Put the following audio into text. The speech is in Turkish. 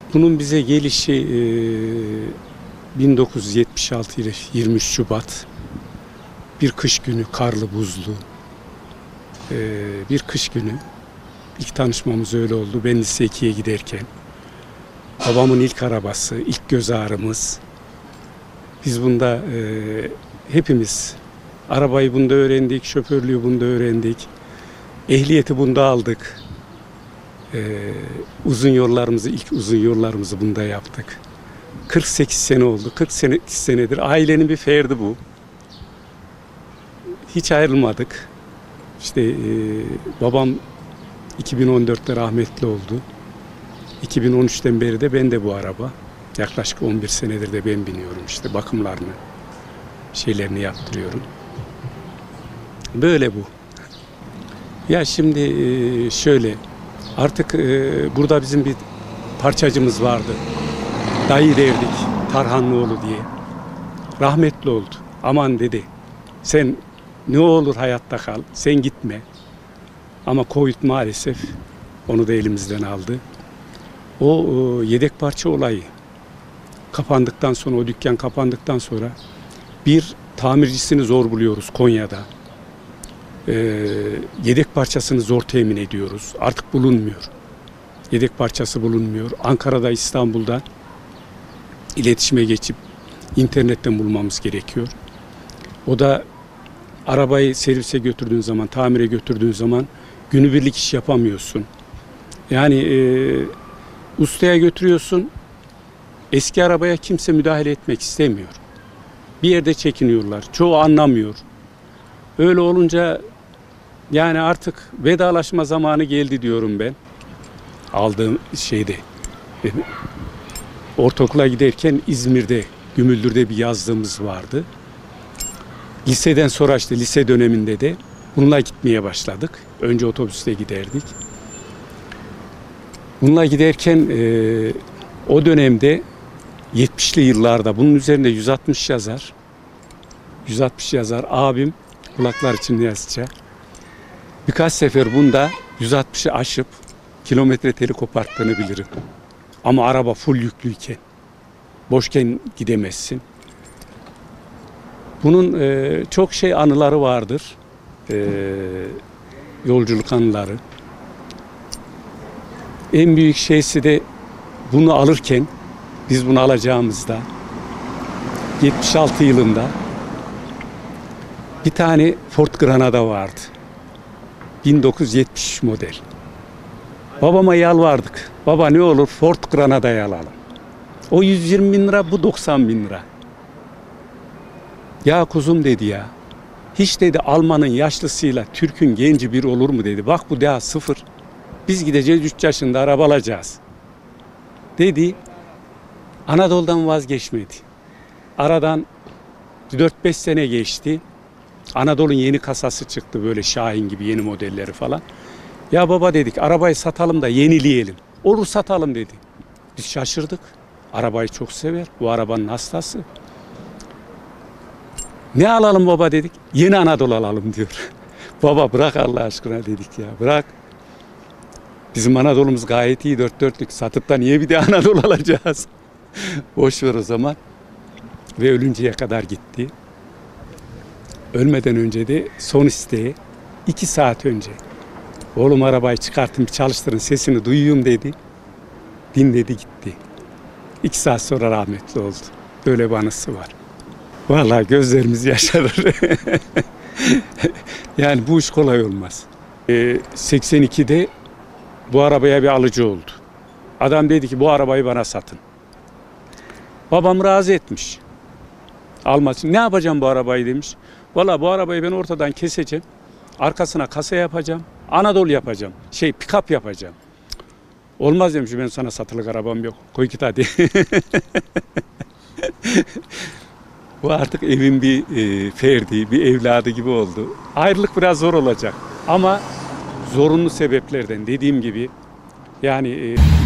Bunun bize gelişi 1976 ile 23 Şubat bir kış günü, karlı buzlu bir kış günü. İlk tanışmamız öyle oldu. Ben lise 2'ye giderken. Babamın ilk arabası, ilk göz ağrımız. Biz bunda hepimiz arabayı bunda öğrendik, şoförlüğü bunda öğrendik. Ehliyeti bunda aldık. İlk uzun yollarımızı bunda yaptık. 48 sene oldu. 48 senedir ailenin bir ferdi bu. Hiç ayrılmadık. İşte babam 2014'te rahmetli oldu. 2013'ten beri de ben de bu araba. Yaklaşık 11 senedir de ben biniyorum işte bakımlarını, şeylerini yaptırıyorum. Böyle bu. Ya şimdi şöyle, artık burada bizim bir parçacımız vardı. Dayı derdik, Tarhanlıoğlu diye. Rahmetli oldu. Aman dedi, sen ne olur hayatta kal, sen gitme. Ama Covid maalesef onu da elimizden aldı. O yedek parça olayı kapandıktan sonra, o dükkan kapandıktan sonra bir tamircisini zor buluyoruz Konya'da. Yedek parçasını zor temin ediyoruz. Artık bulunmuyor. Yedek parçası bulunmuyor. Ankara'da, İstanbul'da iletişime geçip internetten bulmamız gerekiyor. O da arabayı servise götürdüğün zaman, tamire götürdüğün zaman günübirlik iş yapamıyorsun. Yani ustaya götürüyorsun, eski arabaya kimse müdahale etmek istemiyor. Bir yerde çekiniyorlar, çoğu anlamıyor. Öyle olunca yani artık vedalaşma zamanı geldi diyorum ben. Aldığım şeyde, ortaokula giderken İzmir'de, Gümüldür'de bir yazlığımız vardı. Liseden sonra işte lise döneminde de bununla gitmeye başladık. Önce otobüste giderdik. Bununla giderken o dönemde 70'li yıllarda bunun üzerinde 160 yazar. 160 yazar. Abim kulaklar için yazıca. Birkaç sefer bunda 160'ı aşıp kilometre teli koparttığını bilirim. Ama araba full yüklüyken, boşken gidemezsin. Bunun çok anıları vardır. Yolculuk anıları. En büyük şeysi de bunu alırken, biz bunu alacağımızda 76 yılında bir tane Ford Granada vardı. 1970 model. Babama yalvardık. Baba ne olur Ford Granada'yı alalım. O 120 bin lira, bu 90 bin lira. Ya kuzum dedi ya. Hiç dedi Alman'ın yaşlısıyla Türk'ün genci bir olur mu dedi. Bak bu daha sıfır. Biz gideceğiz 3 yaşında araba alacağız. Dedi. Anadolu'dan vazgeçmedi. Aradan 4-5 sene geçti. Anadolu'nun yeni kasası çıktı böyle Şahin gibi yeni modelleri falan. Ya baba dedik arabayı satalım da yenileyelim. Olur satalım dedi. Biz şaşırdık. Arabayı çok sever. Bu arabanın hastası. Ne alalım baba dedik. Yeni Anadolu alalım diyor. Baba bırak Allah aşkına dedik ya. Bırak. Bizim Anadolu'muz gayet iyi, dört dörtlük. Satıp da niye bir de Anadolu alacağız? Boş ver o zaman. Ve ölünceye kadar gitti. Ölmeden önce de son isteği 2 saat önce. Oğlum arabayı çıkartın bir çalıştırın sesini duyuyum dedi. Dinledi gitti. 2 saat sonra rahmetli oldu. Böyle bir anısı var. Vallahi gözlerimiz yaşarır. Yani bu iş kolay olmaz. 82'de bu arabaya bir alıcı oldu. Adam dedi ki bu arabayı bana satın. Babam razı etmiş. Almasın. Ne yapacağım bu arabayı demiş. Vallahi bu arabayı ben ortadan keseceğim. Arkasına kasa yapacağım. Anadolu yapacağım. Pick-up yapacağım. Olmaz demiş, ben sana satılık arabam yok. Koy git hadi. Bu artık evin bir ferdi, bir evladı gibi oldu. Ayrılık biraz zor olacak. Ama zorunlu sebeplerden dediğim gibi yani